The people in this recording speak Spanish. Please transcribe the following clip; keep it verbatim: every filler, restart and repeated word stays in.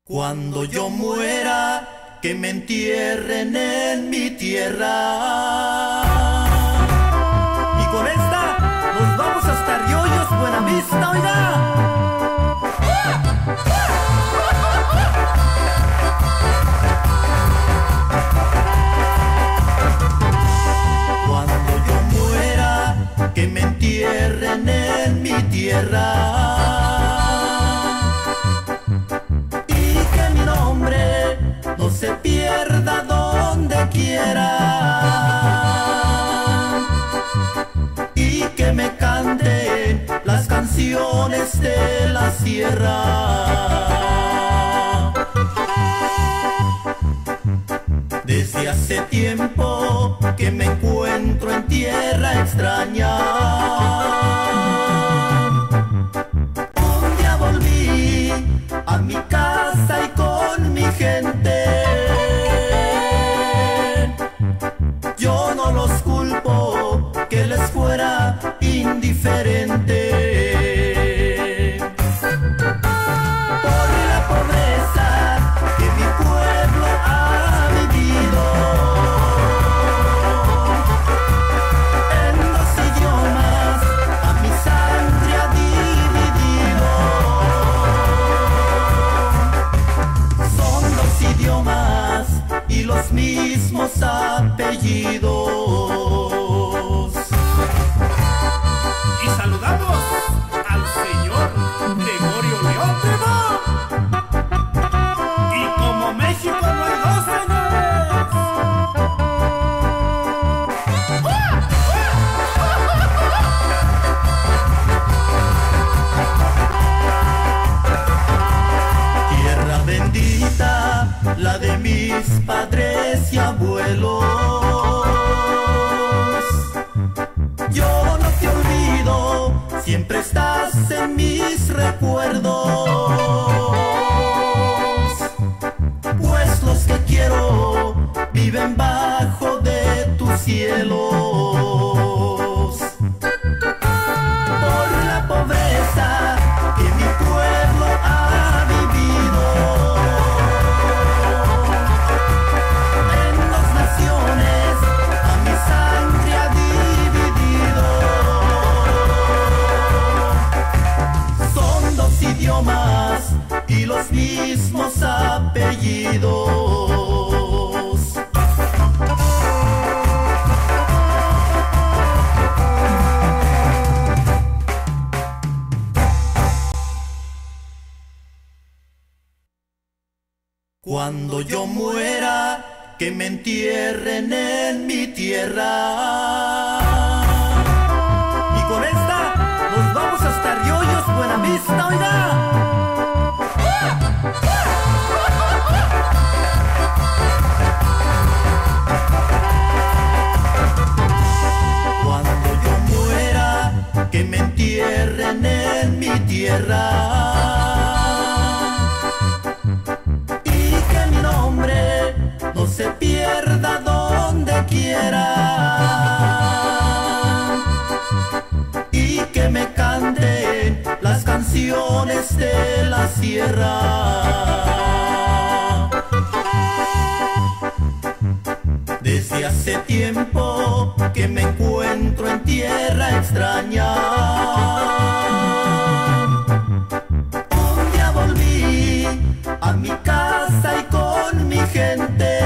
Cuando yo muera, que me entierren en mi tierra. Y con esta nos vamos hasta Riollos, Buenavista, oiga. Cuando yo muera, que me entierren en mi tierra. No se pierda donde quiera y que me canten las canciones de la sierra. Desde hace tiempo que me encuentro en tierra extraña. Un día volví a mi casa y con mi gente. Yo no los culpo que les fuera indiferente por la pobreza que mi pueblo ha vivido. En dos idiomas a mi sangre ha dividido. Son dos idiomas y los mismos apellidos. Y saludamos al señor Gregorio León Primo. Y como México no hay dos, señores. Tierra bendita, la de mis padres y abuelos. Yo no te olvido, siempre estás en mis recuerdos. Pues los que quiero viven bajo de tus cielos. Por la pobreza que mi pueblo ha vivido. Y los mismos apellidos. Cuando yo muera, que me entierren en mi tierra. Y con esta nos vamos hasta Riollos, Buenavista, oiga. Cuando yo muera, que me entierren en mi tierra y que mi nombre no se pierda donde quiera y que me canten las canciones de la sierra. Desde hace tiempo que me encuentro en tierra extraña. Un día volví a mi casa y con mi gente.